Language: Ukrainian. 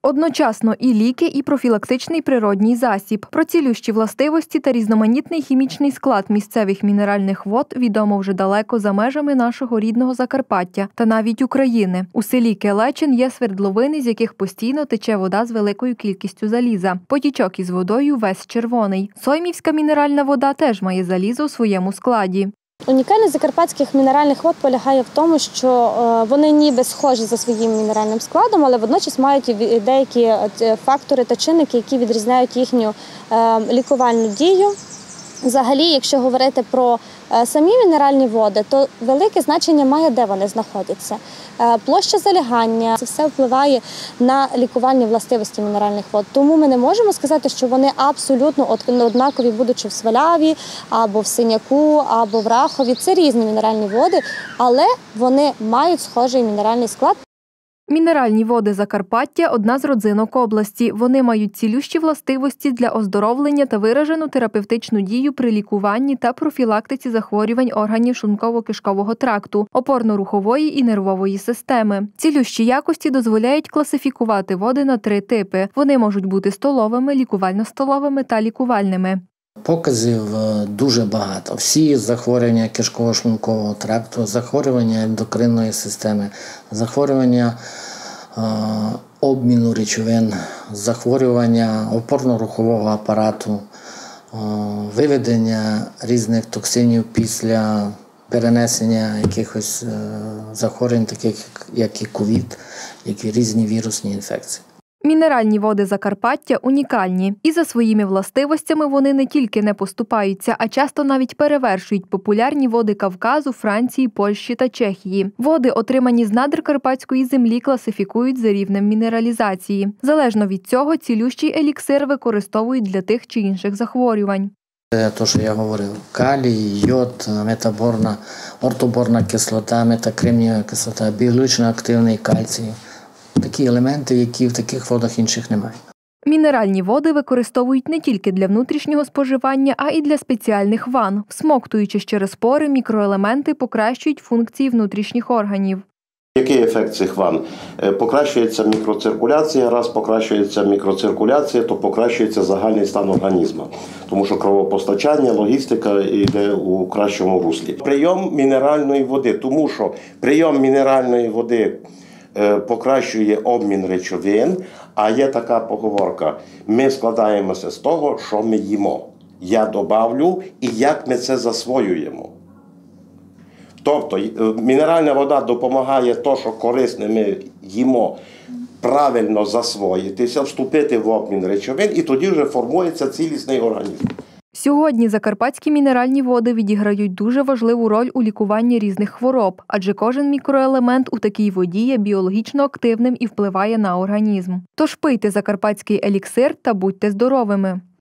Одночасно і ліки, і профілактичний природній засіб. Про цілющі властивості та різноманітний хімічний склад місцевих мінеральних вод відомо вже далеко за межами нашого рідного Закарпаття та навіть України. У селі Келечин є свердловини, з яких постійно тече вода з великою кількістю заліза. Потічок із водою весь червоний. Соймівська мінеральна вода теж має залізо у своєму складі. Унікальність закарпатських мінеральних вод полягає в тому, що вони ніби схожі за своїм мінеральним складом, але водночас мають деякі фактори та чинники, які відрізняють їхню лікувальну дію. Взагалі, якщо говорити про самі мінеральні води, то велике значення має, де вони знаходяться. Площа залягання – це все впливає на лікувальні властивості мінеральних вод. Тому ми не можемо сказати, що вони абсолютно однакові, будучи в Сваляві, або в Синяку, або в Рахові. Це різні мінеральні води, але вони мають схожий мінеральний склад. Мінеральні води Закарпаття – одна з родзинок області. Вони мають цілющі властивості для оздоровлення та виражену терапевтичну дію при лікуванні та профілактиці захворювань органів шлунково-кишкового тракту, опорно-рухової і нервової системи. Цілющі якості дозволяють класифікувати води на 3 типи. Вони можуть бути столовими, лікувально-столовими та лікувальними. Показів дуже багато. Всі захворювання кишково-шлункового тракту, захворювання ендокринної системи, захворювання обміну речовин, захворювання опорно-рухового апарату, виведення різних токсинів після перенесення якихось захворювань, таких як і ковід, як і різні вірусні інфекції. Мінеральні води Закарпаття унікальні. І за своїми властивостями вони не тільки не поступаються, а часто навіть перевершують популярні води Кавказу, Франції, Польщі та Чехії. Води, отримані з надр карпатської землі, класифікують за рівнем мінералізації. Залежно від цього, цілющий еліксир використовують для тих чи інших захворювань. Це те, що я говорив. Калій, йод, метаборна, ортоборна кислота, метакремнієва кислота, біологічно активний кальцій. Такі елементи, які в таких водах інших немає. Мінеральні води використовують не тільки для внутрішнього споживання, а й для спеціальних ванн. Всмоктуючи через пори, мікроелементи покращують функції внутрішніх органів. Який ефект цих ванн? Покращується мікроциркуляція. Раз покращується мікроциркуляція, то покращується загальний стан організму. Тому що кровопостачання, логістика йде у кращому руслі. Прийом мінеральної води, тому що прийом мінеральної води покращує обмін речовин, а є така поговорка: ми складаємося з того, що ми їмо. Я добавлю і як ми це засвоюємо. Тобто мінеральна вода допомагає то, що корисне ми їмо, правильно засвоїтися, вступити в обмін речовин, і тоді вже формується цілісний організм. Сьогодні закарпатські мінеральні води відіграють дуже важливу роль у лікуванні різних хвороб, адже кожен мікроелемент у такій воді є біологічно активним і впливає на організм. Тож пийте закарпатський еліксир та будьте здоровими!